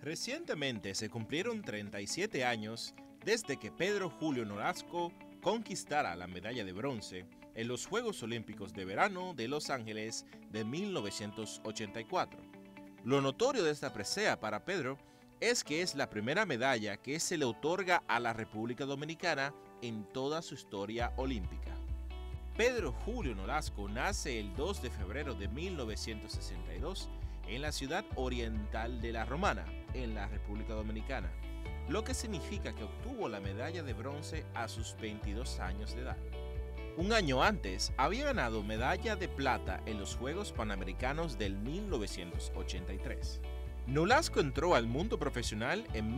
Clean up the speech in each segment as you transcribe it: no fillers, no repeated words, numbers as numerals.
Recientemente se cumplieron 37 años desde que Pedro Julio Nolasco conquistara la medalla de bronce en los Juegos Olímpicos de Verano de Los Ángeles de 1984. Lo notorio de esta presea para Pedro es que es la primera medalla que se le otorga a la República Dominicana en toda su historia olímpica. Pedro Julio Nolasco nace el 2 de febrero de 1962 en la ciudad oriental de La Romana, en la República Dominicana, lo que significa que obtuvo la medalla de bronce a sus 22 años de edad. Un año antes había ganado medalla de plata en los Juegos Panamericanos del 1983. Nolasco entró al mundo profesional en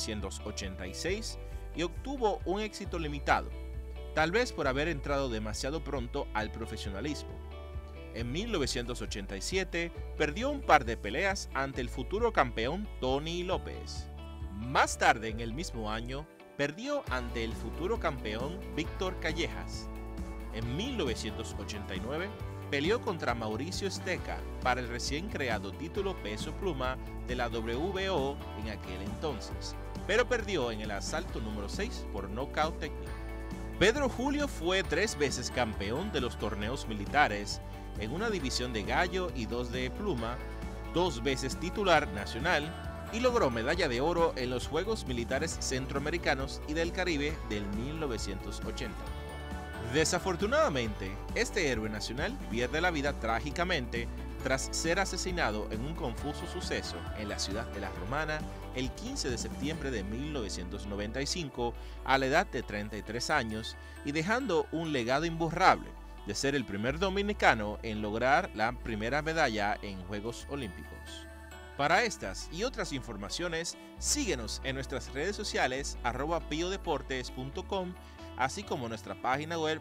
1986 y obtuvo un éxito limitado, tal vez por haber entrado demasiado pronto al profesionalismo. En 1987 perdió un par de peleas ante el futuro campeón Tony López. Más tarde en el mismo año perdió ante el futuro campeón Víctor Callejas. En 1989 peleó contra Mauricio Esteca para el recién creado título peso pluma de la WBO en aquel entonces, pero perdió en el asalto número 6 por nocaut técnico. Pedro Julio fue 3 veces campeón de los torneos militares en una división de gallo y 2 de pluma, 2 veces titular nacional y logró medalla de oro en los Juegos Militares Centroamericanos y del Caribe del 1980. Desafortunadamente, este héroe nacional pierde la vida trágicamente tras ser asesinado en un confuso suceso en la ciudad de La Romana el 15 de septiembre de 1995 a la edad de 33 años y dejando un legado imborrable de ser el primer dominicano en lograr la primera medalla en Juegos Olímpicos. Para estas y otras informaciones, síguenos en nuestras redes sociales @piodeportes.com, así como nuestra página web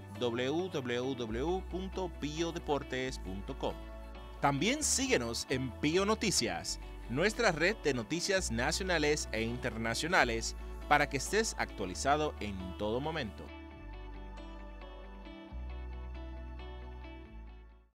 www.piodeportes.com. También síguenos en Pío Noticias, nuestra red de noticias nacionales e internacionales, para que estés actualizado en todo momento.